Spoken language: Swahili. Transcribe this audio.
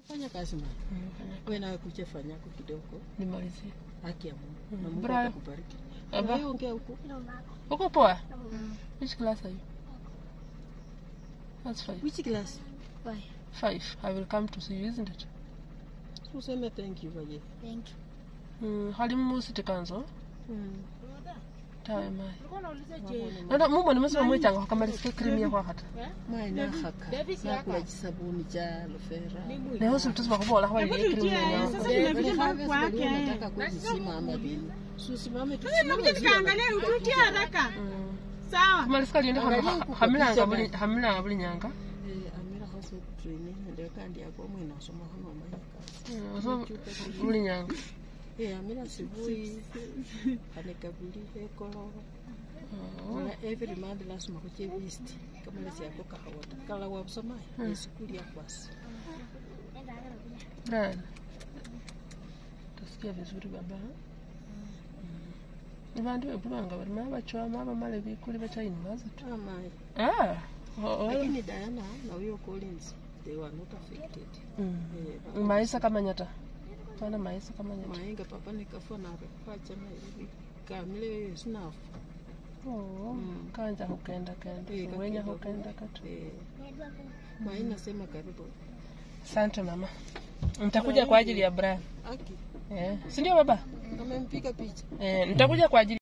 Fanya kazi mama. Wewe nawe kuchefanya kwa kidogo. Nimalizie. Haki ya Mungu. Na Mungu atakubariki. Wewe ongea huko. Uko poa? Which class are you? That's 5. Which class? 5. I will come to see you, isn't it? So say thank you baje. Thank you. Halimu musitikanzo? Tawe mai. Nada mumo nimesema mwechanga wakamalizike cream ya kwa hata. Mai na haka. Na kula sabuni cha lofera. Leo sultuzwa kubola kwa ile cream ya. Sasa nimepita kwa yake. Nataka kusimama bini. Susimame tu. Nikaangalia ututi haraka. Sawa. Kumalizika liende hamila buli nyanga. Amira hasa training ndio kandi yako mwe nasoma hano mayaka. So buli nyanga. Amira sibui anekabili ekolo. Every month lazima kuche list kama lesi yako kahawata. Kala wabsoma skuli ya kwasi. Brad. Tasikia vizuri baba. Nibandu ebulanga bali mabachwa male bikuli bacha university. Lakini Diana na huyo Collins they were not affected. Maisha kama nyata. Tana maisha kama nyata. Mainga papa nikafona kwacha na hivi. Kamile snuff. Kanja hukenda. Wenya hukenda katu. Maina sema karibu. Asante mama. Nitakuja kwa ajili ya Brian. Aki. Si ndio baba? Amempiga picha. Nitakuja kwa ajili